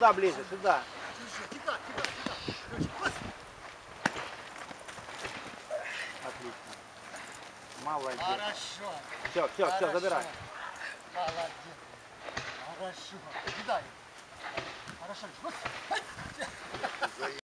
Сюда ближе, сюда. Отлично. Молодец. Хорошо. Все, забирай. Молодец. Хорошо. Кидай. Хорошо.